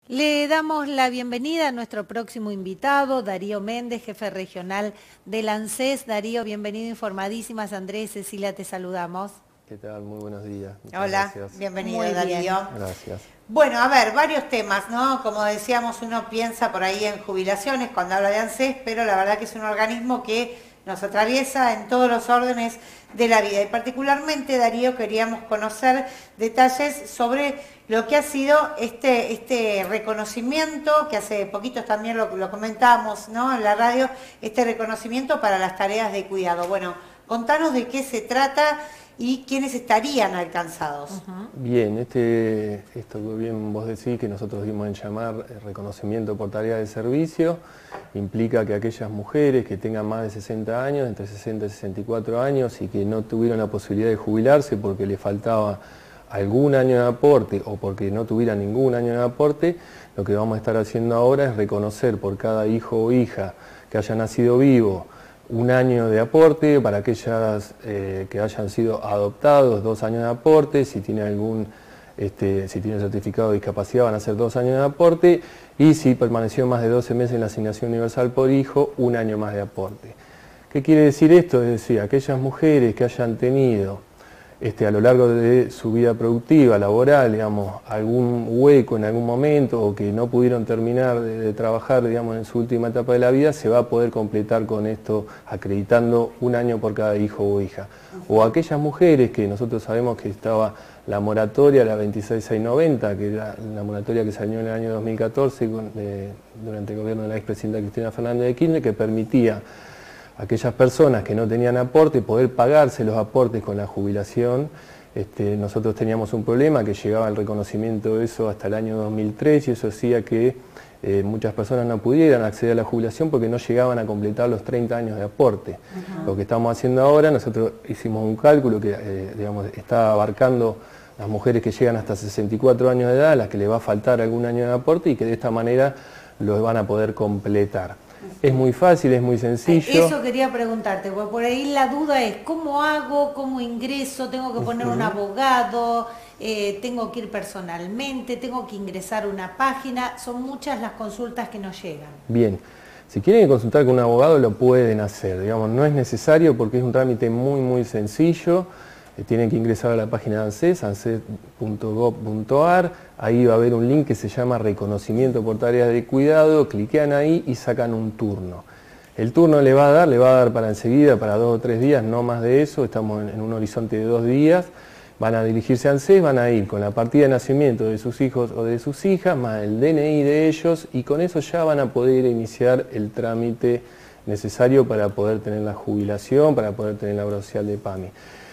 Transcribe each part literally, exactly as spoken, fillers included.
Le damos la bienvenida a nuestro próximo invitado, Darío Méndez, jefe regional del ANSES. Darío, bienvenido, informadísimas. Andrés, Cecilia, te saludamos. ¿Qué tal? Muy buenos días. Muchas Hola, gracias. bienvenido Muy Darío. bien. Gracias. Bueno, a ver, varios temas, ¿no? Como decíamos, uno piensa por ahí en jubilaciones cuando habla de ANSES, pero la verdad que es un organismo que nos atraviesa en todos los órdenes de la vida. Y particularmente, Darío, queríamos conocer detalles sobre lo que ha sido este, este reconocimiento, que hace poquitos también lo, lo comentábamos, ¿no? En la radio, este reconocimiento para las tareas de cuidado. Bueno, contanos de qué se trata y quiénes estarían alcanzados. Uh-huh. Bien, este, esto que bien vos decís que nosotros dimos en llamar reconocimiento por tarea de servicio, implica que aquellas mujeres que tengan más de sesenta años, entre sesenta y sesenta y cuatro años, y que no tuvieron la posibilidad de jubilarse porque le faltaba algún año de aporte o porque no tuvieran ningún año de aporte, lo que vamos a estar haciendo ahora es reconocer por cada hijo o hija que haya nacido vivo un año de aporte, para aquellas eh, que hayan sido adoptados, dos años de aporte, si tiene algún, este, si tiene certificado de discapacidad van a ser dos años de aporte, y si permaneció más de doce meses en la asignación universal por hijo, un año más de aporte. ¿Qué quiere decir esto? Es decir, aquellas mujeres que hayan tenido Este, a lo largo de su vida productiva, laboral, digamos, algún hueco en algún momento o que no pudieron terminar de, de trabajar, digamos, en su última etapa de la vida, se va a poder completar con esto acreditando un año por cada hijo o hija. O aquellas mujeres que nosotros sabemos que estaba la moratoria, la veintiséis mil seiscientos noventa, que era la moratoria que salió en el año dos mil catorce con, de, durante el gobierno de la expresidenta Cristina Fernández de Kirchner, que permitía a aquellas personas que no tenían aporte poder pagarse los aportes con la jubilación. Este, nosotros teníamos un problema que llegaba el reconocimiento de eso hasta el año dos mil tres y eso hacía que eh, muchas personas no pudieran acceder a la jubilación porque no llegaban a completar los treinta años de aporte. Uh-huh. Lo que estamos haciendo ahora, nosotros hicimos un cálculo que eh, digamos, está abarcando las mujeres que llegan hasta sesenta y cuatro años de edad, a las que les va a faltar algún año de aporte y que de esta manera los van a poder completar. Es muy fácil, es muy sencillo. Eso quería preguntarte, porque por ahí la duda es, ¿cómo hago? ¿Cómo ingreso? ¿Tengo que poner uh-huh. un abogado? Eh, ¿Tengo que ir personalmente? ¿Tengo que ingresar a una página? Son muchas las consultas que nos llegan. Bien, si quieren consultar con un abogado lo pueden hacer, digamos, no es necesario porque es un trámite muy muy sencillo. Eh, tienen que ingresar a la página de ANSES, anses punto gov punto ar, ahí va a haber un link que se llama reconocimiento por tareas de cuidado, cliquean ahí y sacan un turno. El turno le va a dar, le va a dar para enseguida, para dos o tres días, no más de eso, estamos en, en un horizonte de dos días, van a dirigirse a ANSES, van a ir con la partida de nacimiento de sus hijos o de sus hijas, más el D N I de ellos, y con eso ya van a poder iniciar el trámite necesario para poder tener la jubilación, para poder tener la obra social de PAMI.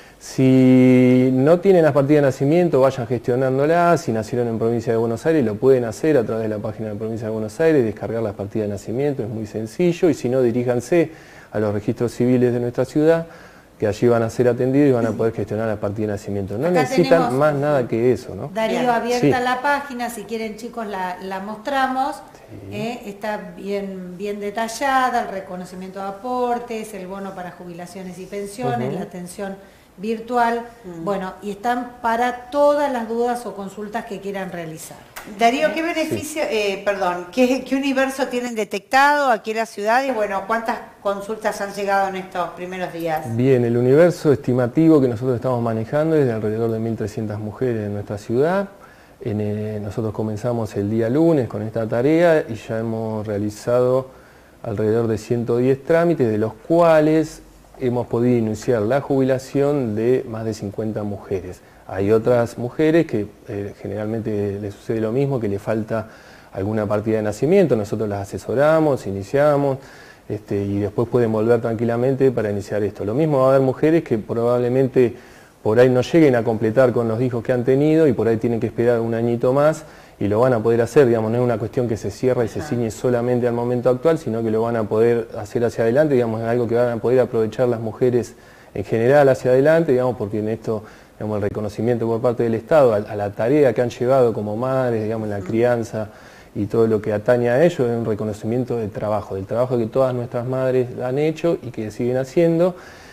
Si no tienen las partidas de nacimiento, vayan gestionándolas. Si nacieron en provincia de Buenos Aires, lo pueden hacer a través de la página de provincia de Buenos Aires, descargar las partidas de nacimiento, es muy sencillo. Y si no, diríjanse a los registros civiles de nuestra ciudad, que allí van a ser atendidos y van a poder gestionar las partidas de nacimiento. No Acá necesitan más nada que eso, ¿no? Darío, Bien. abierta Sí. la página, si quieren chicos la, la mostramos. Sí. Eh, está bien, bien detallada, el reconocimiento de aportes, el bono para jubilaciones y pensiones, Uh-huh. la atención virtual, mm. bueno, y están para todas las dudas o consultas que quieran realizar. Darío, ¿qué beneficio, sí. eh, perdón, qué, qué universo tienen detectado aquí en la ciudad y bueno, cuántas consultas han llegado en estos primeros días? Bien, el universo estimativo que nosotros estamos manejando es de alrededor de mil trescientas mujeres en nuestra ciudad. En, eh, nosotros comenzamos el día lunes con esta tarea y ya hemos realizado alrededor de ciento diez trámites, de los cuales hemos podido iniciar la jubilación de más de cincuenta mujeres. Hay otras mujeres que eh, generalmente les sucede lo mismo, que les falta alguna partida de nacimiento, nosotros las asesoramos, iniciamos, este, y después pueden volver tranquilamente para iniciar esto. Lo mismo va a haber mujeres que probablemente por ahí no lleguen a completar con los hijos que han tenido y por ahí tienen que esperar un añito más y lo van a poder hacer, digamos, no es una cuestión que se cierra y se ciñe solamente al momento actual, sino que lo van a poder hacer hacia adelante, digamos, es algo que van a poder aprovechar las mujeres en general hacia adelante, digamos, porque en esto, digamos, el reconocimiento por parte del Estado a, a la tarea que han llevado como madres, digamos, en la crianza y todo lo que atañe a ello, es un reconocimiento del trabajo, del trabajo que todas nuestras madres han hecho y que siguen haciendo.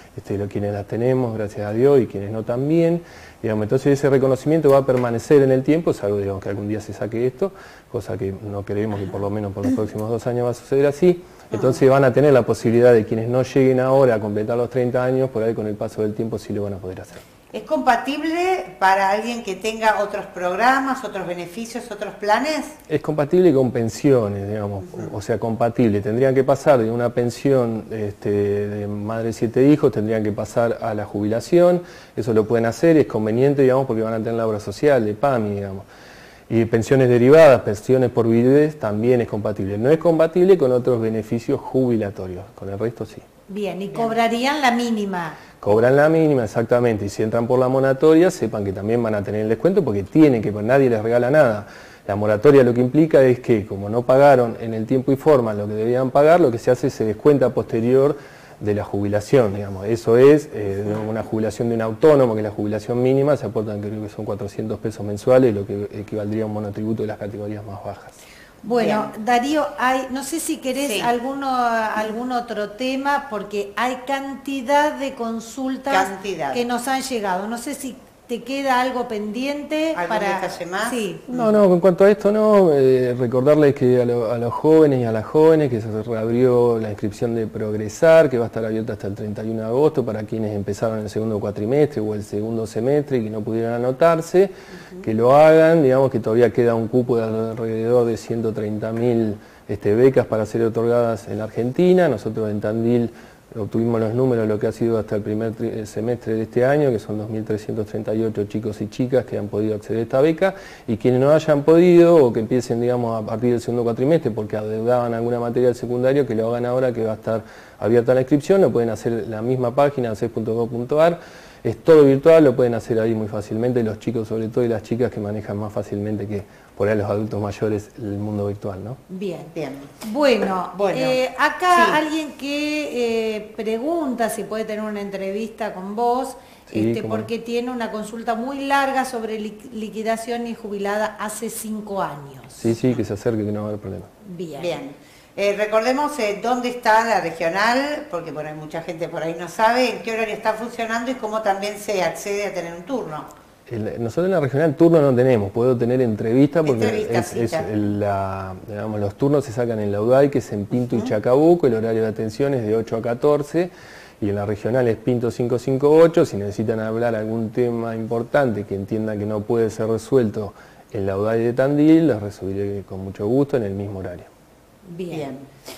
este, lo, quienes las tenemos, gracias a Dios, y quienes no también. Digamos, entonces ese reconocimiento va a permanecer en el tiempo, salvo digamos, que algún día se saque esto, cosa que no creemos que por lo menos por los próximos dos años va a suceder así. Entonces van a tener la posibilidad de quienes no lleguen ahora a completar los treinta años, por ahí con el paso del tiempo sí lo van a poder hacer. ¿Es compatible para alguien que tenga otros programas, otros beneficios, otros planes? Es compatible con pensiones, digamos, uh-huh. o sea, compatible. Tendrían que pasar de una pensión este, de madre de siete hijos, tendrían que pasar a la jubilación, eso lo pueden hacer, es conveniente, digamos, porque van a tener la obra social, de P A M I, digamos. Y pensiones derivadas, pensiones por viudez, también es compatible. No es compatible con otros beneficios jubilatorios, con el resto sí. Bien, y cobrarían la mínima. Cobran la mínima, exactamente, y si entran por la moratoria, sepan que también van a tener el descuento porque tienen que, nadie les regala nada. La moratoria lo que implica es que, como no pagaron en el tiempo y forma lo que debían pagar, lo que se hace es se descuenta a posterior de la jubilación, digamos. Eso es eh, una jubilación de un autónomo, que la jubilación mínima se aportan, creo que son cuatrocientos pesos mensuales, lo que equivaldría a un monotributo de las categorías más bajas. Bueno, bien. Darío, hay, no sé si querés sí. alguno, algún otro tema, porque hay cantidad de consultas cantidad. que nos han llegado. No sé si te queda algo pendiente para... detalle más? Sí. No, no, en cuanto a esto no, eh, recordarles que a, lo, a los jóvenes y a las jóvenes que se reabrió la inscripción de Progresar, que va a estar abierta hasta el treinta y uno de agosto para quienes empezaron el segundo cuatrimestre o el segundo semestre y que no pudieran anotarse, uh-huh. que lo hagan, digamos que todavía queda un cupo de alrededor de ciento treinta mil este, becas para ser otorgadas en Argentina. Nosotros en Tandil obtuvimos los números de lo que ha sido hasta el primer semestre de este año, que son dos mil trescientos treinta y ocho chicos y chicas que han podido acceder a esta beca, y quienes no hayan podido o que empiecen, digamos, a partir del segundo cuatrimestre porque adeudaban alguna materia del secundario, que lo hagan ahora, que va a estar abierta la inscripción. Lo pueden hacer en la misma página, anses punto gov punto ar. Es todo virtual, lo pueden hacer ahí muy fácilmente, los chicos sobre todo y las chicas que manejan más fácilmente que por ahí los adultos mayores el mundo virtual, ¿no? Bien, bien. Bueno, bueno eh, acá sí. alguien que eh, pregunta si puede tener una entrevista con vos, sí, este, porque tiene una consulta muy larga sobre li liquidación y jubilada hace cinco años. Sí, sí, que se acerque, que no va a haber problema. Bien. Bien. Eh, recordemos eh, dónde está la regional, porque bueno, hay mucha gente por ahí no sabe en qué horario está funcionando y cómo también se accede a tener un turno. El, nosotros en la regional turno no tenemos, puedo tener entrevista porque entrevista, es, sí, es la, digamos, los turnos se sacan en la U D A I, que es en Pinto uh-huh. y Chacabuco, el horario de atención es de ocho a catorce, y en la regional es Pinto cinco cinco ocho, si necesitan hablar algún tema importante que entiendan que no puede ser resuelto en la U D A I de Tandil, los resolveré con mucho gusto en el mismo horario. Bien. Bien.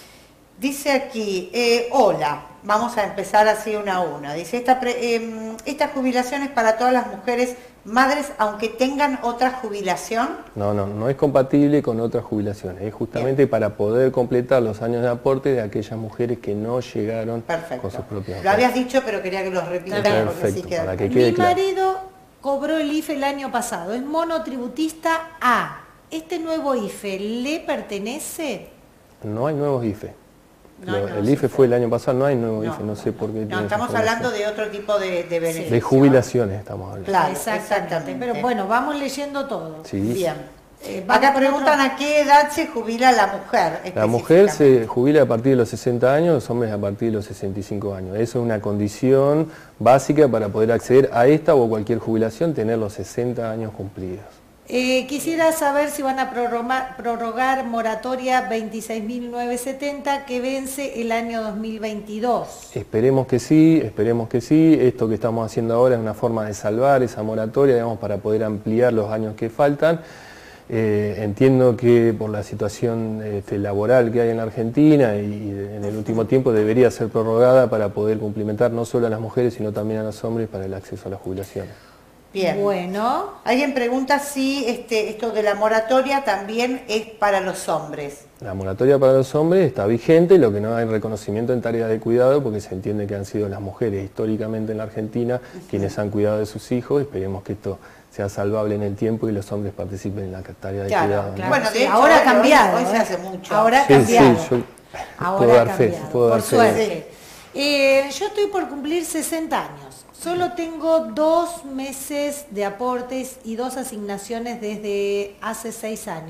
Dice aquí, eh, hola, vamos a empezar así una a una. Dice, esta, pre, eh, esta jubilación es para todas las mujeres madres, aunque tengan otra jubilación. No, no, no es compatible con otras jubilaciones. Es justamente Bien. para poder completar los años de aporte de aquellas mujeres que no llegaron Perfecto. con sus propios aportes. Lo habías dicho, pero quería que los repitieras. Perfecto, porque sí queda... para que quede Mi claro. marido cobró el I F E el año pasado, es monotributista A. ¿Este nuevo I F E le pertenece? No hay nuevos I F E. No, Lo, no, el I F E sí, fue el año pasado, no hay nuevo no, I F E, no sé por qué. No, estamos hablando de otro tipo de, de beneficios. De jubilaciones estamos hablando. Claro, exactamente. exactamente. Pero bueno, vamos leyendo todo. Sí. Bien. Eh, Acá preguntan otro... a qué edad se jubila la mujer. La mujer se jubila a partir de los sesenta años, los hombres a partir de los sesenta y cinco años. Eso es una condición básica para poder acceder a esta o cualquier jubilación, tener los sesenta años cumplidos. Eh, quisiera saber si van a prorrogar, prorrogar moratoria veintiséis mil novecientos setenta que vence el año dos mil veintidós. Esperemos que sí, esperemos que sí. Esto que estamos haciendo ahora es una forma de salvar esa moratoria, digamos, para poder ampliar los años que faltan. Eh, entiendo que por la situación este, laboral que hay en la Argentina y, y en el último tiempo debería ser prorrogada para poder cumplimentar no solo a las mujeres, sino también a los hombres para el acceso a la jubilación. Bien. Bueno. Alguien pregunta si este, esto de la moratoria también es para los hombres. La moratoria para los hombres está vigente, lo que no hay reconocimiento en tareas de cuidado, porque se entiende que han sido las mujeres históricamente en la Argentina uh-huh. quienes han cuidado de sus hijos. Esperemos que esto sea salvable en el tiempo y los hombres participen en la tarea de claro, cuidado. Claro. ¿no? Bueno, de sí, hecho, ahora ha cambiado. Hoy, hoy ¿eh? se hace mucho. Ahora ha sí, cambiado. Sí, yo ahora puedo dar ha fe, cambiado. puedo dar Por fe. suerte. Eh, yo estoy por cumplir sesenta años. Solo tengo dos meses de aportes y dos asignaciones desde hace seis años.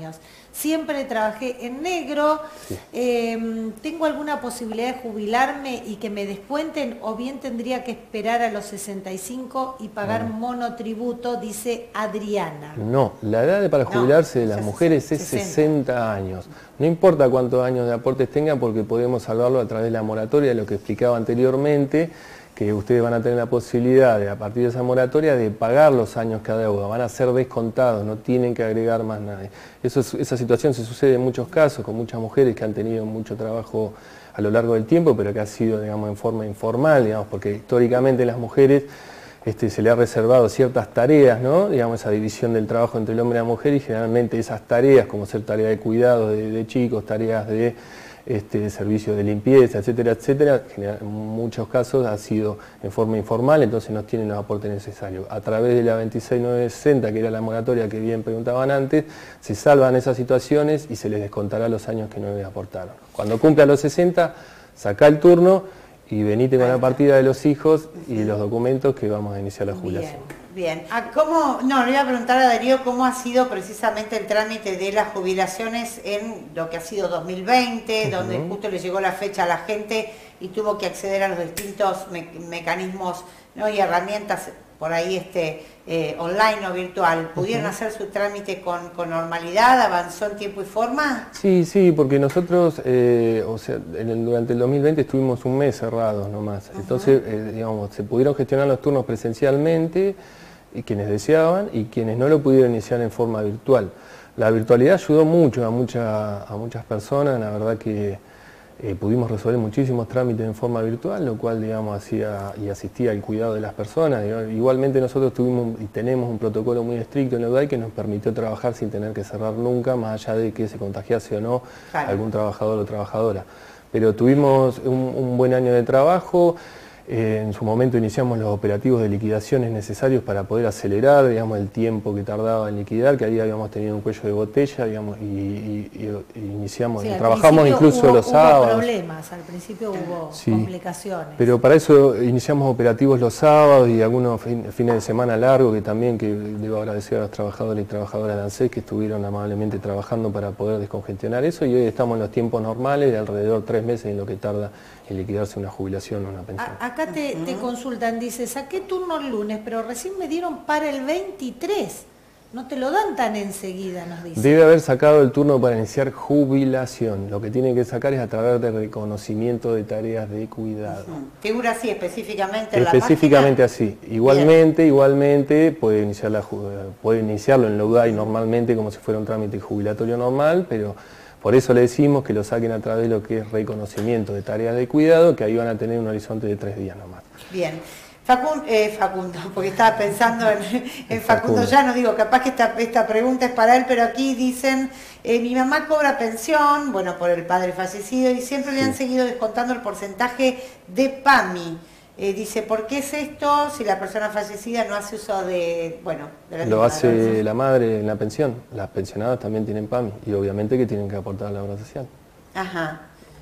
siempre trabajé en negro, Sí. eh, ¿tengo alguna posibilidad de jubilarme y que me descuenten o bien tendría que esperar a los sesenta y cinco y pagar No. monotributo? Dice Adriana. No, la edad de para No, jubilarse de las es mujeres es sesenta. sesenta años. No importa cuántos años de aportes tengan porque podemos salvarlo a través de la moratoria, lo que explicaba anteriormente, que ustedes van a tener la posibilidad de, a partir de esa moratoria, de pagar los años que adeudan, van a ser descontados, no tienen que agregar más nada. Eso es, esa situación se sucede en muchos casos, con muchas mujeres que han tenido mucho trabajo a lo largo del tiempo, pero que ha sido, digamos, en forma informal, digamos, porque históricamente las mujeres este, se le ha reservado ciertas tareas, ¿no? Digamos, esa división del trabajo entre el hombre y la mujer, y generalmente esas tareas, como ser tareas de cuidado de, de chicos, tareas de Este, servicios de limpieza, etcétera, etcétera, en muchos casos ha sido en forma informal, entonces no tienen los aportes necesarios. A través de la veintiséis mil novecientos sesenta, que era la moratoria que bien preguntaban antes, se salvan esas situaciones y se les descontará los años que no les aportaron. Cuando cumpla los sesenta, saca el turno y venite con la partida de los hijos y los documentos que vamos a iniciar la jubilación. Bien. Bien, ¿a cómo, no, le iba a preguntar a Darío cómo ha sido precisamente el trámite de las jubilaciones en lo que ha sido dos mil veinte, uh-huh. donde justo le llegó la fecha a la gente y tuvo que acceder a los distintos me mecanismos, ¿no? y herramientas por ahí este eh, online o virtual. ¿Pudieron uh-huh. hacer su trámite con, con normalidad? ¿Avanzó en tiempo y forma? Sí, sí, porque nosotros, eh, o sea, en el, durante el dos mil veinte estuvimos un mes cerrados nomás. Uh-huh. Entonces, eh, digamos, se pudieron gestionar los turnos presencialmente, y quienes deseaban y quienes no lo pudieron iniciar en forma virtual. La virtualidad ayudó mucho a, mucha, a muchas personas, la verdad que eh, pudimos resolver muchísimos trámites en forma virtual, lo cual, digamos, hacía y asistía al cuidado de las personas. Igualmente nosotros tuvimos y tenemos un protocolo muy estricto en la U D A I que nos permitió trabajar sin tener que cerrar nunca, más allá de que se contagiase o no claro. algún trabajador o trabajadora. Pero tuvimos un, un buen año de trabajo. Eh, en su momento iniciamos los operativos de liquidaciones necesarios para poder acelerar, digamos, el tiempo que tardaba en liquidar, que ahí habíamos tenido un cuello de botella, digamos, y, y, y, y iniciamos, sí, y trabajamos incluso hubo, los hubo sábados. Hubo problemas, al principio hubo sí, complicaciones. Pero para eso iniciamos operativos los sábados y algunos fin, fines de semana largos, que también que debo agradecer a los trabajadores y trabajadoras de ANSES que estuvieron amablemente trabajando para poder descongestionar eso, y hoy estamos en los tiempos normales de alrededor de tres meses en lo que tarda en liquidarse una jubilación o una pensión. A, acá te, te consultan, dice, saqué turno el lunes, pero recién me dieron para el veintitrés. No te lo dan tan enseguida, nos dice. Debe haber sacado el turno para iniciar jubilación. Lo que tiene que sacar es a través de reconocimiento de tareas de cuidado. Uh-huh. ¿Figura así específicamente en Específicamente la página? así. Igualmente, Bien. igualmente puede, iniciar la, puede iniciarlo en la U D A I normalmente como si fuera un trámite jubilatorio normal, pero por eso le decimos que lo saquen a través de lo que es reconocimiento de tareas de cuidado, que ahí van a tener un horizonte de tres días nomás. Bien. Facundo, eh, Facundo, porque estaba pensando en, en Facundo, Facundo ya no digo, capaz que esta, esta pregunta es para él, pero aquí dicen, eh, mi mamá cobra pensión, bueno, por el padre fallecido, y siempre sí. le han seguido descontando el porcentaje de PAMI. Eh, dice, ¿por qué es esto si la persona fallecida no hace uso de, bueno, de la Lo hace madre, la madre en la pensión, las pensionadas también tienen PAMI, y obviamente que tienen que aportar a la obra social. Ajá,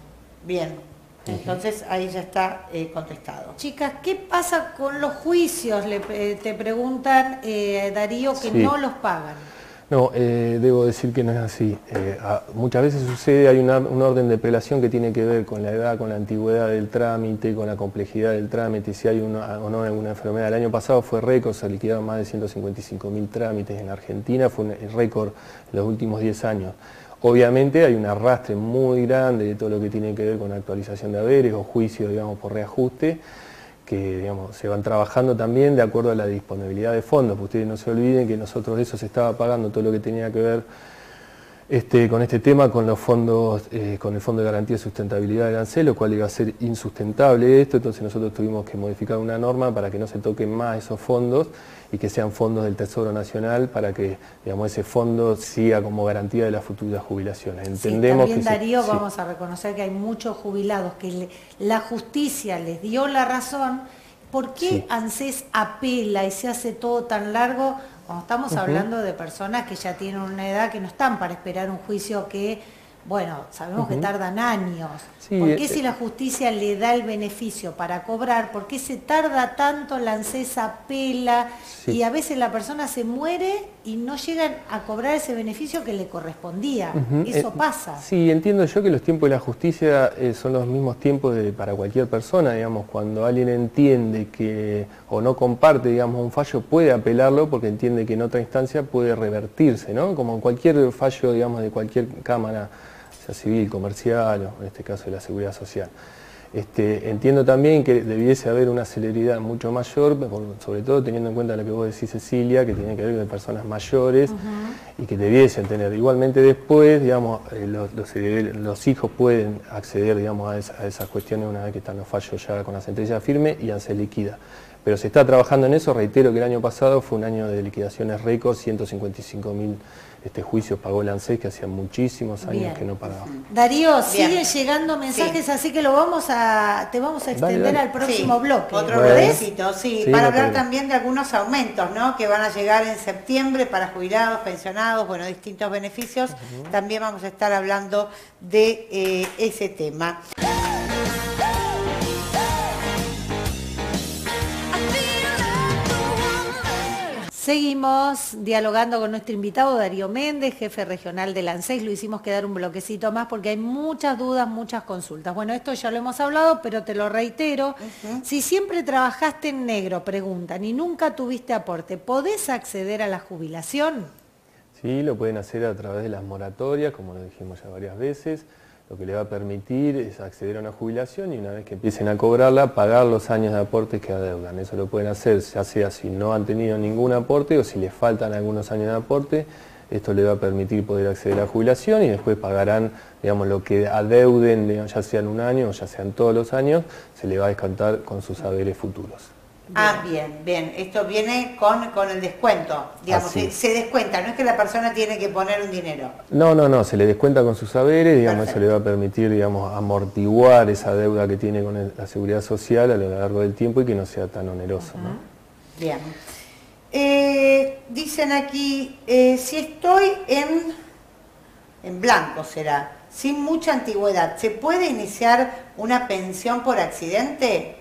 bien. Entonces ahí ya está eh, contestado. Chicas, ¿qué pasa con los juicios? Le, eh, te preguntan, eh, Darío, que sí. no los pagan. No, eh, debo decir que no es así. Eh, a, muchas veces sucede, hay una, un orden de prelación que tiene que ver con la edad, con la antigüedad del trámite, con la complejidad del trámite, si hay una, o no alguna enfermedad. El año pasado fue récord, se liquidaron más de ciento cincuenta y cinco mil trámites en Argentina, fue un récord en los últimos diez años. Obviamente hay un arrastre muy grande de todo lo que tiene que ver con actualización de haberes o juicios, digamos, por reajuste, que digamos, se van trabajando también de acuerdo a la disponibilidad de fondos. Porque ustedes no se olviden que nosotros de eso se estaba pagando todo lo que tenía que ver este, con este tema, con los fondos, eh, con el Fondo de Garantía de Sustentabilidad del ANSES, lo cual iba a ser insustentable esto, entonces nosotros tuvimos que modificar una norma para que no se toquen más esos fondos y que sean fondos del Tesoro Nacional para que, digamos, ese fondo siga como garantía de las futuras jubilaciones. Entendemos sí, también, que Darío, se, vamos sí. a reconocer que hay muchos jubilados que le, la justicia les dio la razón. ¿Por qué sí. ANSES apela y se hace todo tan largo cuando estamos uh-huh. hablando de personas que ya tienen una edad que no están para esperar un juicio que Bueno, sabemos Uh-huh. que tardan años. Sí, ¿Por qué eh, si la justicia le da el beneficio para cobrar? ¿Por qué se tarda tanto? La ANSES apela Sí. y a veces la persona se muere y no llegan a cobrar ese beneficio que le correspondía. Ujú. Eso Eh, pasa. Sí, entiendo yo que los tiempos de la justicia eh, son los mismos tiempos de, para cualquier persona, digamos, cuando alguien entiende que o no comparte, digamos, un fallo, puede apelarlo porque entiende que en otra instancia puede revertirse, ¿no? Como en cualquier fallo, digamos, de cualquier cámara, sea civil, comercial o en este caso de la seguridad social. Este, entiendo también que debiese haber una celeridad mucho mayor, sobre todo teniendo en cuenta lo que vos decís, Cecilia, que tiene que ver con personas mayores uh-huh. y que debiesen tener. Igualmente después, digamos, eh, los, los, los hijos pueden acceder, digamos, a, esa, a esas cuestiones una vez que están los fallos ya con la sentencia firme y se liquida. Pero se está trabajando en eso. Reitero que el año pasado fue un año de liquidaciones récord, ciento cincuenta y cinco mil este, juicios pagó la ANSES, que hacía muchísimos años Bien. que no paraba. Darío, siguen llegando mensajes, sí. así que lo vamos a, te vamos a extender dale, dale. al próximo sí. bloque. Otro bloquecito, sí, sí, para no hablar podemos. también de algunos aumentos, ¿no? Que van a llegar en septiembre para jubilados, pensionados, bueno, distintos beneficios. Uh-huh. También vamos a estar hablando de eh, ese tema. Seguimos dialogando con nuestro invitado Darío Méndez, jefe regional de la ANSES. Lo hicimos quedar un bloquecito más porque hay muchas dudas, muchas consultas. Bueno, esto ya lo hemos hablado, pero te lo reitero. Uh-huh. Si siempre trabajaste en negro, preguntan, y nunca tuviste aporte, ¿podés acceder a la jubilación? Sí, lo pueden hacer a través de las moratorias, como lo dijimos ya varias veces. Lo que le va a permitir es acceder a una jubilación y una vez que empiecen a cobrarla, pagar los años de aportes que adeudan. Eso lo pueden hacer, ya sea si no han tenido ningún aporte o si les faltan algunos años de aporte. Esto le va a permitir poder acceder a la jubilación y después pagarán, digamos, lo que adeuden, digamos, ya sean un año o ya sean todos los años, se le va a descontar con sus haberes futuros. Bien. Ah, bien, bien. Esto viene con, con el descuento, digamos, se, se descuenta, no es que la persona tiene que poner un dinero. No, no, no, se le descuenta con sus saberes, digamos, Perfecto. Eso le va a permitir, digamos, amortiguar esa deuda que tiene con el, la seguridad social a lo largo del tiempo y que no sea tan oneroso, uh-huh. ¿no? Bien. Eh, dicen aquí, eh, si estoy en, en blanco será, sin mucha antigüedad, ¿se puede iniciar una pensión por accidente?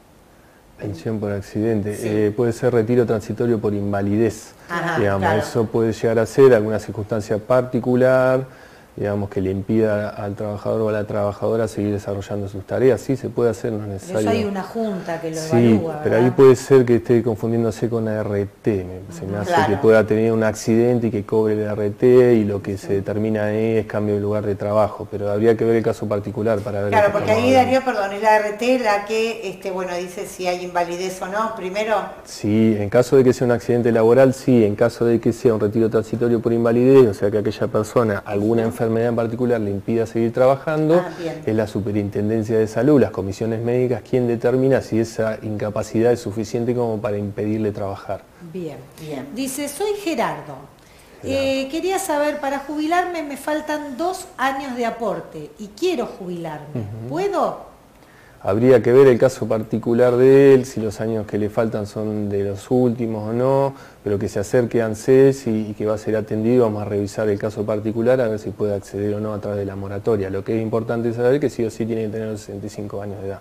Pensión por accidente, sí. eh, puede ser retiro transitorio por invalidez, Ajá, digamos, claro. Eso puede llegar a ser alguna circunstancia particular, digamos, que le impida al trabajador o a la trabajadora seguir desarrollando sus tareas. Sí, se puede hacer, no es necesario. Pero eso hay una junta que lo sí, evalúa, pero ¿verdad? Ahí puede ser que esté confundiéndose con la R T, me, se me hace claro. que pueda tener un accidente y que cobre la R T y lo que sí. se determina es cambio de lugar de trabajo, pero habría que ver el caso particular para ver... Claro, porque ahí Darío, perdón, es la R T la que, este, bueno, dice si hay invalidez o no, primero... Sí, en caso de que sea un accidente laboral, sí, en caso de que sea un retiro transitorio por invalidez, o sea que aquella persona, alguna enfermedad enfermedad en particular le impida seguir trabajando, ah, es la Superintendencia de Salud, las comisiones médicas, quien determina si esa incapacidad es suficiente como para impedirle trabajar. Bien, bien. Dice, soy Gerardo. Eh, quería saber, para jubilarme me faltan dos años de aporte y quiero jubilarme. Uh-huh. ¿Puedo? Habría que ver el caso particular de él, si los años que le faltan son de los últimos o no, pero que se acerque a ANSES y, y que va a ser atendido. Vamos a revisar el caso particular a ver si puede acceder o no a través de la moratoria. Lo que es importante saber es que sí o sí tiene que tener los sesenta y cinco años de edad.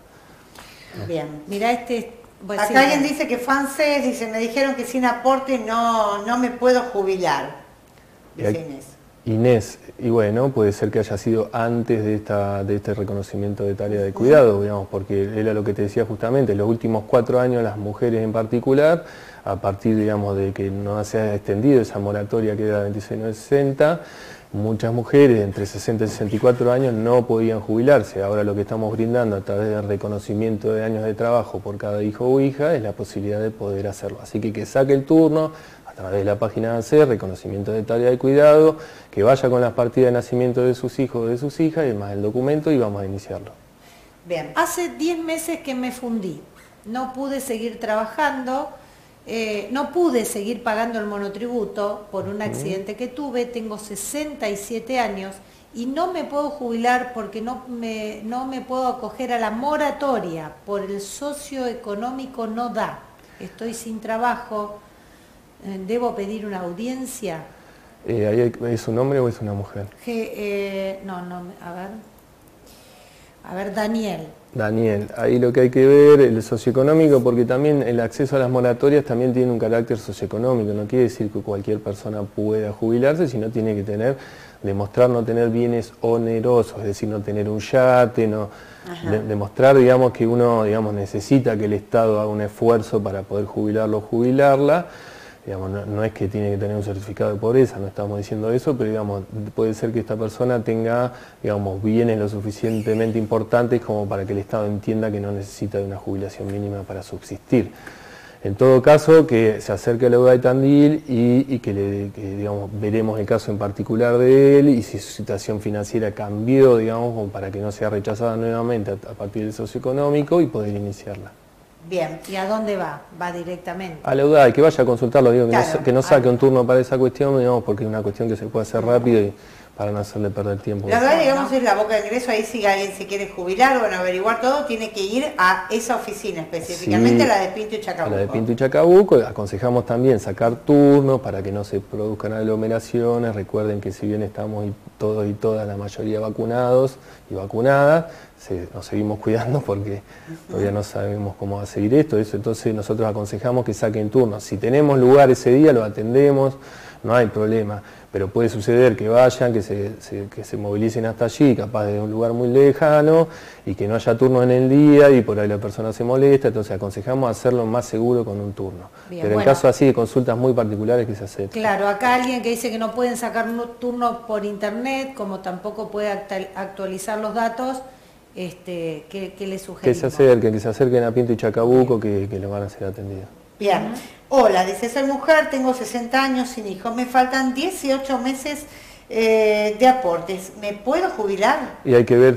Bien, mira este... Pues acá sí, alguien no. dice que fue ANSES, dice, me dijeron que sin aporte no, no me puedo jubilar. Dice Inés. Inés, y bueno, puede ser que haya sido antes de, esta, de este reconocimiento de tarea de cuidado, digamos, porque era lo que te decía justamente, los últimos cuatro años las mujeres en particular, a partir, digamos, de que no se ha extendido esa moratoria que era veintiséis mil novecientos sesenta, muchas mujeres entre sesenta y sesenta y cuatro años no podían jubilarse. Ahora lo que estamos brindando a través del reconocimiento de años de trabajo por cada hijo o hija es la posibilidad de poder hacerlo. Así que que saque el turno a través de la página de ANSES, reconocimiento de tarea de cuidado, que vaya con las partidas de nacimiento de sus hijos o de sus hijas, y más el documento, y vamos a iniciarlo. Bien, hace diez meses que me fundí, no pude seguir trabajando, eh, no pude seguir pagando el monotributo por un accidente que tuve, tengo sesenta y siete años y no me puedo jubilar porque no me, no me puedo acoger a la moratoria, por el socioeconómico no da, estoy sin trabajo. ¿Debo pedir una audiencia? Eh, ahí ¿Es un hombre o es una mujer? Que, eh, no, no, a ver. A ver, Daniel. Daniel, ahí lo que hay que ver, el socioeconómico, porque también el acceso a las moratorias también tiene un carácter socioeconómico, no quiere decir que cualquier persona pueda jubilarse, sino tiene que tener, demostrar no tener bienes onerosos, es decir, no tener un yate, no, de, demostrar, digamos, que uno, digamos, necesita que el Estado haga un esfuerzo para poder jubilarlo o jubilarla. Digamos, no, no es que tiene que tener un certificado de pobreza, no estamos diciendo eso, pero digamos, puede ser que esta persona tenga, digamos, bienes lo suficientemente importantes como para que el Estado entienda que no necesita de una jubilación mínima para subsistir. En todo caso, que se acerque a la UDAE Tandil y, y que, le, que, digamos, veremos el caso en particular de él y si su situación financiera cambió, digamos, como para que no sea rechazada nuevamente a, a partir del socioeconómico y poder iniciarla. Bien. ¿Y a dónde va? Va directamente. A la UDAE, que vaya a consultarlo, digo, que, Claro, no, que no saque ah. un turno para esa cuestión, digamos, porque es una cuestión que se puede hacer rápido y para no hacerle perder tiempo. La UDAE, digamos, es la boca de ingreso, ahí si alguien se quiere jubilar o bueno, averiguar todo, tiene que ir a esa oficina, específicamente Sí, la de Pinto y Chacabuco. La de Pinto y Chacabuco, aconsejamos también sacar turnos para que no se produzcan aglomeraciones, recuerden que si bien estamos todos y todas, la mayoría vacunados y vacunadas, se, nos seguimos cuidando porque todavía no sabemos cómo va a seguir esto, eso, entonces nosotros aconsejamos que saquen turnos. Si tenemos lugar ese día, lo atendemos, no hay problema, pero puede suceder que vayan, que se, se, que se movilicen hasta allí, capaz de un lugar muy lejano, y que no haya turno en el día y por ahí la persona se molesta, entonces aconsejamos hacerlo más seguro con un turno. Bien, pero en bueno. caso así de consultas muy particulares que se acepten. Claro, acá alguien que dice que no pueden sacar un turno por internet, como tampoco puede actualizar los datos, este, ¿qué, qué le sugerimos? Que se acerquen, que se acerquen a Pinto y Chacabuco, que, que lo van a ser atendidos. Bien. Hola, dice, soy mujer, tengo sesenta años sin hijos, me faltan dieciocho meses eh, de aportes, ¿me puedo jubilar? Y hay que ver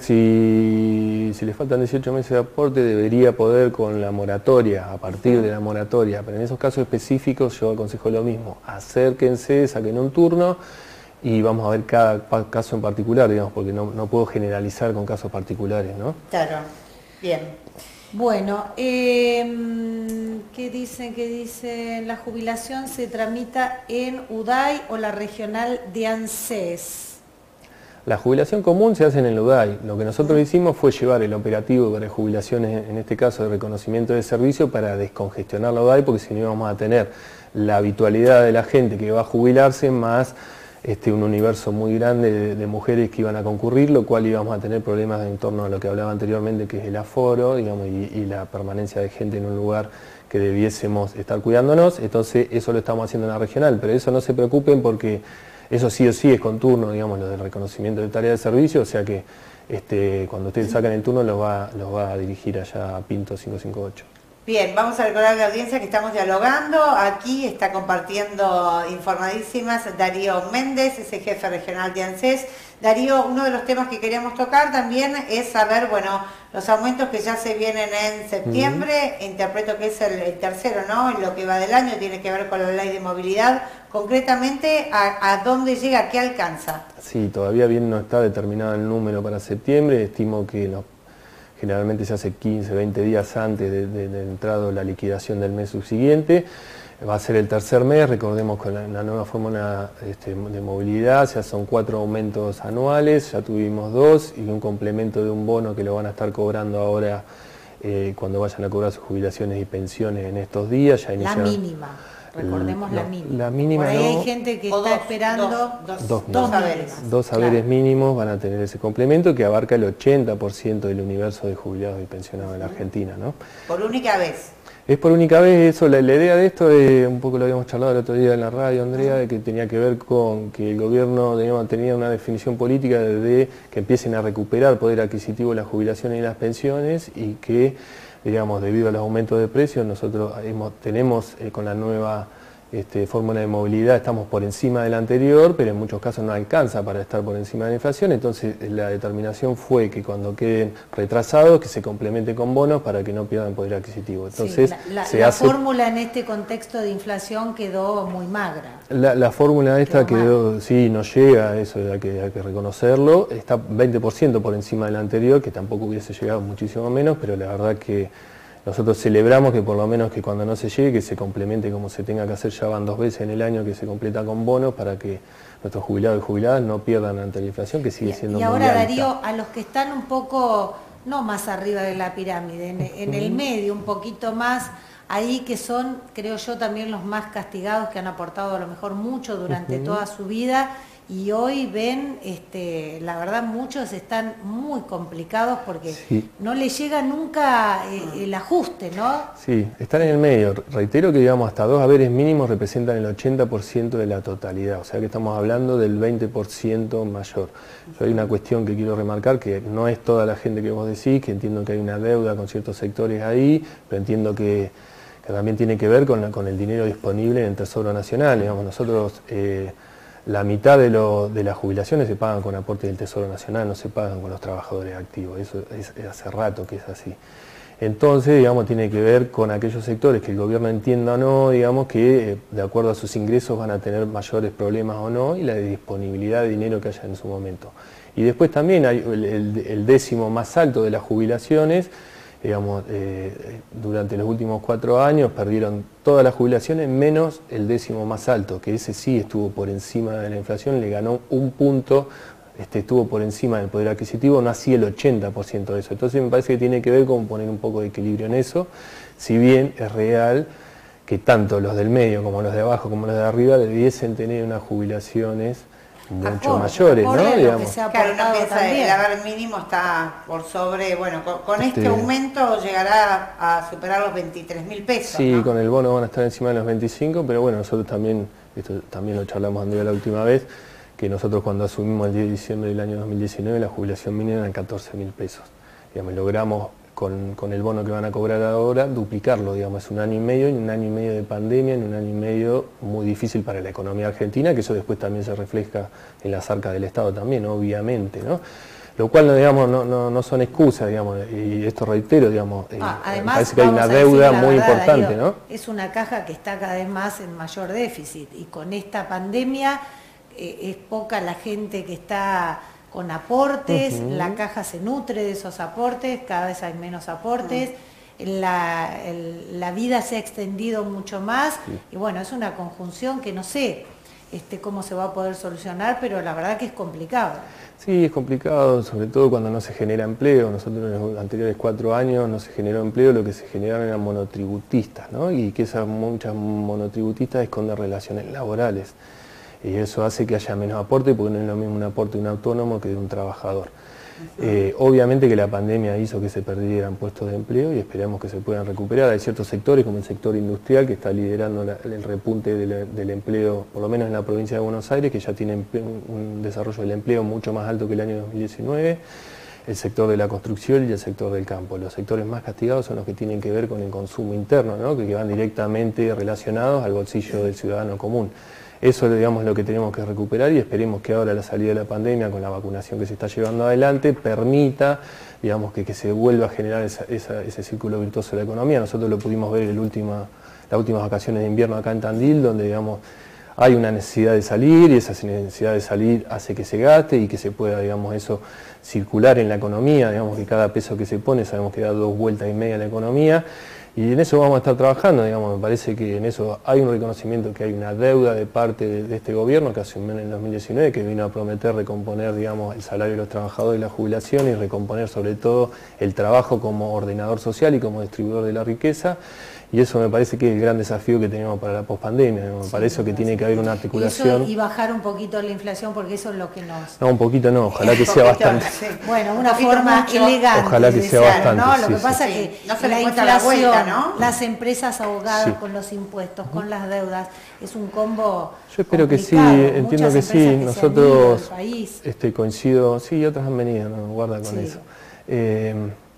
si, si le faltan dieciocho meses de aporte, debería poder con la moratoria, a partir de la moratoria, pero en esos casos específicos yo aconsejo lo mismo, acérquense, saquen un turno y vamos a ver cada caso en particular, digamos, porque no, no puedo generalizar con casos particulares, ¿no? Claro, bien. Bueno, eh, ¿qué dicen? ¿Qué dicen? La jubilación se tramita en UDAE o la regional de ANSES. La jubilación común se hace en el UDAE. Lo que nosotros hicimos fue llevar el operativo para jubilaciones, en este caso de reconocimiento de servicio, para descongestionar la UDAE, porque si no íbamos a tener la habitualidad de la gente que va a jubilarse más Este, un universo muy grande de, de mujeres que iban a concurrir, lo cual íbamos a tener problemas en torno a lo que hablaba anteriormente, que es el aforo, digamos, y, y la permanencia de gente en un lugar que debiésemos estar cuidándonos. Entonces eso lo estamos haciendo en la regional, pero eso no se preocupen porque eso sí o sí es con turno, digamos, lo del reconocimiento de tarea de servicio, o sea que este, cuando ustedes sacan el turno los va, los va a dirigir allá a Pinto cinco cinco ocho. Bien, vamos a recordar a la audiencia que estamos dialogando. Aquí está compartiendo informadísimas Darío Méndez, ese jefe regional de ANSES. Darío, uno de los temas que queríamos tocar también es saber, bueno, los aumentos que ya se vienen en septiembre. Uh-huh. Interpreto que es el, el tercero, ¿no? En lo que va del año, tiene que ver con la ley de movilidad. Concretamente, ¿a, a dónde llega? ¿Qué alcanza? Sí, todavía bien no está determinado el número para septiembre. Estimo que los generalmente se hace quince, veinte días antes de, de, de entrado la liquidación del mes subsiguiente. Va a ser el tercer mes, recordemos con la, la nueva fórmula este, de movilidad, ya son cuatro aumentos anuales, ya tuvimos dos y un complemento de un bono que lo van a estar cobrando ahora eh, cuando vayan a cobrar sus jubilaciones y pensiones en estos días. Ya la mínima. Recordemos la mínima. La mínima Por ahí no, hay gente que está dos, esperando dos, dos, dos, dos saberes. Dos saberes claro. mínimos van a tener ese complemento que abarca el ochenta por ciento del universo de jubilados y pensionados en la Argentina, ¿no? Por única vez. Es por única vez eso, la, la idea de esto, es, un poco lo habíamos charlado el otro día en la radio, Andrea, de que tenía que ver con que el gobierno digamos, tenía una definición política de, de que empiecen a recuperar poder adquisitivo las jubilaciones y las pensiones y que, digamos, debido a los aumentos de precios, nosotros hemos, tenemos eh, con la nueva Este, fórmula de movilidad estamos por encima del anterior, pero en muchos casos no alcanza para estar por encima de la inflación, entonces la determinación fue que cuando queden retrasados, que se complemente con bonos para que no pierdan poder adquisitivo. Entonces, sí, la, la, se la hace... fórmula en este contexto de inflación quedó muy magra. La, la fórmula esta quedó, quedó sí, no llega, eso hay que, hay que reconocerlo, está veinte por ciento por encima del anterior, que tampoco hubiese llegado muchísimo menos, pero la verdad que Nosotros celebramos que por lo menos que cuando no se llegue, que se complemente como se tenga que hacer, ya van dos veces en el año que se completa con bonos para que nuestros jubilados y jubiladas no pierdan ante la inflación, que sigue siendo muy alta. Y ahora, Darío, a los que están un poco, no más arriba de la pirámide, en, en el medio, un poquito más ahí, que son, creo yo, también los más castigados, que han aportado a lo mejor mucho durante uh-huh. toda su vida, y hoy ven, este, la verdad, muchos están muy complicados porque sí. no les llega nunca eh, el ajuste, ¿no? Sí, están en el medio. Reitero que, digamos, hasta dos haberes mínimos representan el ochenta por ciento de la totalidad, o sea que estamos hablando del veinte por ciento mayor. Yo hay una cuestión que quiero remarcar, que no es toda la gente que vos decís, que entiendo que hay una deuda con ciertos sectores ahí, pero entiendo que, que también tiene que ver con, la, con el dinero disponible en el Tesoro Nacional. Digamos, nosotros... Eh, La mitad de, lo, de las jubilaciones se pagan con aporte del Tesoro Nacional, no se pagan con los trabajadores activos, eso es, es hace rato que es así. Entonces, digamos, tiene que ver con aquellos sectores que el gobierno entienda o no, digamos, que eh, de acuerdo a sus ingresos van a tener mayores problemas o no, y la disponibilidad de dinero que haya en su momento. Y después también hay el, el, el décimo más alto de las jubilaciones. Digamos, eh, durante los últimos cuatro años perdieron todas las jubilaciones menos el décimo más alto, que ese sí estuvo por encima de la inflación, le ganó un punto, este, estuvo por encima del poder adquisitivo, no hacía el ochenta por ciento de eso. Entonces me parece que tiene que ver con poner un poco de equilibrio en eso, si bien es real que tanto los del medio como los de abajo como los de arriba debiesen tener unas jubilaciones mucho acorde, mayores, acorde ¿no? Digamos. Claro, uno piensa que el haber mínimo está por sobre, bueno, con, con este, este aumento llegará a superar los veintitrés mil pesos. Sí, ¿no? Con el bono van a estar encima de los veinticinco, pero bueno, nosotros también, esto también lo charlamos Andrea la última vez, que nosotros cuando asumimos el diez de diciembre del año dos mil diecinueve la jubilación mínima era catorce mil pesos. Digamos, logramos con, con el bono que van a cobrar ahora duplicarlo, digamos, es un año y medio, y un año y medio de pandemia, en un año y medio muy difícil para la economía argentina, que eso después también se refleja en las arcas del Estado también, obviamente, ¿no? Lo cual, digamos, no, no, no son excusas, digamos, y esto reitero, digamos, ah, además, parece que hay una deuda muy verdad, importante, Darío, ¿no? Es una caja que está cada vez más en mayor déficit, y con esta pandemia eh, es poca la gente que está con aportes, uh-huh. la caja se nutre de esos aportes, cada vez hay menos aportes, uh-huh. la, el, la vida se ha extendido mucho más, sí. y bueno, es una conjunción que no sé este, cómo se va a poder solucionar, pero la verdad que es complicado. Sí, es complicado, sobre todo cuando no se genera empleo. Nosotros en los anteriores cuatro años no se generó empleo, lo que se generaron eran monotributistas, ¿no? Y que esas muchas monotributistas esconden relaciones laborales. Y eso hace que haya menos aporte, porque no es lo mismo un aporte de un autónomo que de un trabajador. Uh-huh. eh, obviamente que la pandemia hizo que se perdieran puestos de empleo y esperamos que se puedan recuperar. Hay ciertos sectores, como el sector industrial, que está liderando la, el repunte del, del empleo, por lo menos en la provincia de Buenos Aires, que ya tiene un, un desarrollo del empleo mucho más alto que el año dos mil diecinueve. El sector de la construcción y el sector del campo. Los sectores más castigados son los que tienen que ver con el consumo interno, ¿no? que, que van directamente relacionados al bolsillo del ciudadano común. Eso, digamos, es lo que tenemos que recuperar, y esperemos que ahora la salida de la pandemia, con la vacunación que se está llevando adelante, permita, digamos, que, que se vuelva a generar esa, esa, ese círculo virtuoso de la economía. Nosotros lo pudimos ver en el última, las últimas vacaciones de invierno acá en Tandil, donde, digamos, hay una necesidad de salir, y esa necesidad de salir hace que se gaste y que se pueda, digamos, eso circular en la economía, digamos, que cada peso que se pone sabemos que da dos vueltas y media a la economía. Y en eso vamos a estar trabajando, digamos, me parece que en eso hay un reconocimiento, que hay una deuda de parte de, de este gobierno que asumió en el dos mil diecinueve, que vino a prometer recomponer, digamos, el salario de los trabajadores y la jubilación, y recomponer sobre todo el trabajo como ordenador social y como distribuidor de la riqueza. Y eso me parece que es el gran desafío que tenemos para la pospandemia. Me sí, parece que tiene que haber una articulación. Y, y bajar un poquito la inflación, porque eso es lo que nos... No, un poquito no, ojalá que sea bastante. Sí. Bueno, una forma mucho. elegante. Ojalá que sea bastante. ¿no? Lo sí, que pasa sí. es que no se la le inflación, la vuelta, ¿no? las empresas ahogadas sí. con los impuestos, uh-huh. con las deudas, es un combo. Yo espero que sí, entiendo que sí. Que nosotros este, coincido, sí, otras han venido, no guarda con sí. eso. Eh,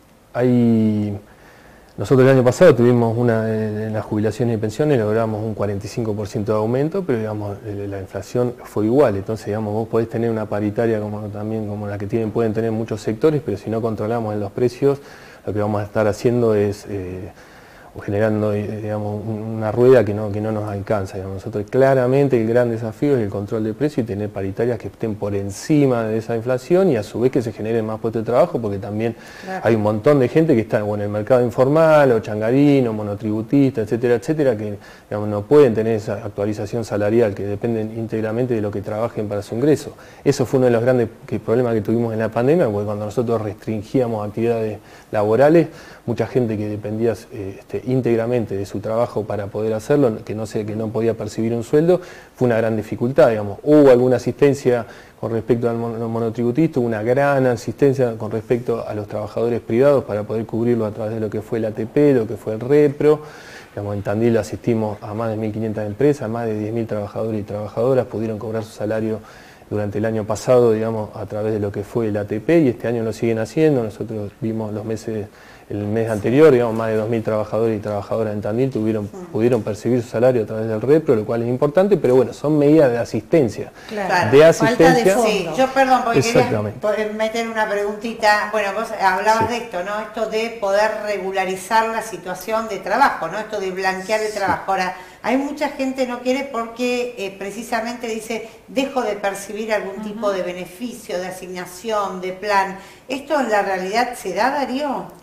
hay... Nosotros el año pasado tuvimos una, en las jubilaciones y pensiones logramos un cuarenta y cinco por ciento de aumento, pero digamos la inflación fue igual. Entonces, digamos, vos podés tener una paritaria como también como la que tienen, pueden tener muchos sectores, pero si no controlamos en los precios, lo que vamos a estar haciendo es eh, o generando, digamos, una rueda que no, que no nos alcanza. Digamos. Nosotros claramente el gran desafío es el control de precio y tener paritarias que estén por encima de esa inflación y a su vez que se generen más puestos de trabajo, porque también claro. hay un montón de gente que está bueno, en el mercado informal, o changarino, monotributista, etcétera, etcétera, que digamos, no pueden tener esa actualización salarial, que dependen íntegramente de lo que trabajen para su ingreso. Eso fue uno de los grandes que, problemas que tuvimos en la pandemia, porque cuando nosotros restringíamos actividades laborales, mucha gente que dependía eh, este, íntegramente de su trabajo para poder hacerlo, que no, sé, que no podía percibir un sueldo, fue una gran dificultad, digamos. Hubo alguna asistencia con respecto al monotributista, una gran asistencia con respecto a los trabajadores privados para poder cubrirlo a través de lo que fue el A T P, lo que fue el REPRO. Digamos, en Tandil asistimos a más de mil quinientas empresas, más de diez mil trabajadores y trabajadoras pudieron cobrar su salario durante el año pasado, digamos, a través de lo que fue el A T P, y este año lo siguen haciendo. Nosotros vimos los meses, el mes anterior, digamos, más de dos mil trabajadores y trabajadoras en Tandil tuvieron, pudieron percibir su salario a través del REPRO, lo cual es importante, pero bueno, son medidas de asistencia. Claro. De asistencia. De sí, yo perdón, porque quería meter una preguntita. Bueno, vos hablabas sí. de esto, ¿no? Esto de poder regularizar la situación de trabajo, ¿no? Esto de blanquear el sí. trabajo. Ahora, hay mucha gente que no quiere porque eh, precisamente dice, dejo de percibir algún uh-huh. tipo de beneficio, de asignación, de plan. ¿Esto en la realidad se da, Darío?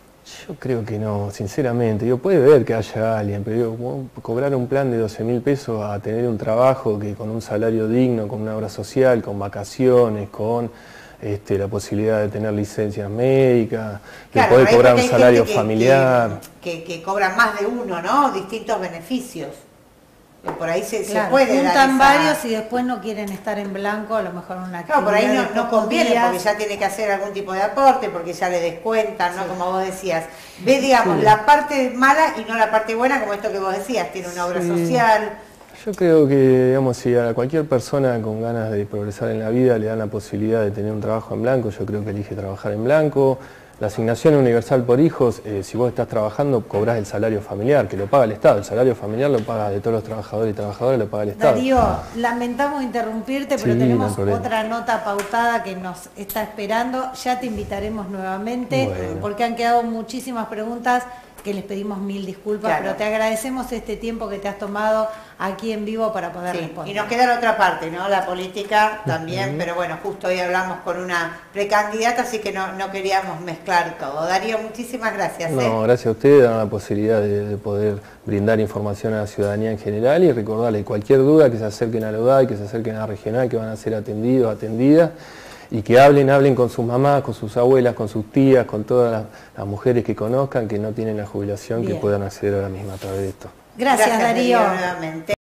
Yo creo que no, sinceramente. Yo puede ver que haya alguien, pero digo, cobrar un plan de doce mil pesos a tener un trabajo que con un salario digno, con una obra social, con vacaciones, con este, la posibilidad de tener licencias médicas, claro, de poder cobrar un salario que, familiar. Que, que, que cobran más de uno, ¿no? Distintos beneficios. Por ahí se, claro, se puede juntan dar esa... varios y después no quieren estar en blanco, a lo mejor una actividad. No, por ahí no, no conviene días. Porque ya tiene que hacer algún tipo de aporte, porque ya le descuentan, ¿no? Sí. Como vos decías. Ve, digamos, sí. la parte mala y no la parte buena, como esto que vos decías, tiene una obra sí. social. Yo creo que, digamos, si a cualquier persona con ganas de progresar en la vida le dan la posibilidad de tener un trabajo en blanco, yo creo que elige trabajar en blanco. La asignación universal por hijos, eh, si vos estás trabajando, cobrás el salario familiar, que lo paga el Estado. El salario familiar lo paga de todos los trabajadores y trabajadoras, lo paga el Estado. Darío, lamentamos interrumpirte, pero sí, tenemos no otra nota pautada que nos está esperando. Ya te invitaremos nuevamente, bueno. porque han quedado muchísimas preguntas que les pedimos mil disculpas, claro. pero te agradecemos este tiempo que te has tomado aquí en vivo para poder sí. responder. Y nos queda la otra parte, ¿no? La política también, uh-huh. pero bueno, justo hoy hablamos con una precandidata, así que no, no queríamos mezclar todo. Darío, muchísimas gracias. No, ¿eh? gracias a ustedes, dan la posibilidad de, de poder brindar información a la ciudadanía en general y recordarles cualquier duda que se acerquen a la U D A I, que se acerquen a la regional, que van a ser atendidos, atendidas. Y que hablen, hablen con sus mamás, con sus abuelas, con sus tías, con todas las, las mujeres que conozcan, que no tienen la jubilación, Bien. que puedan acceder a la misma a través de esto. Gracias, Gracias Darío. Darío nuevamente.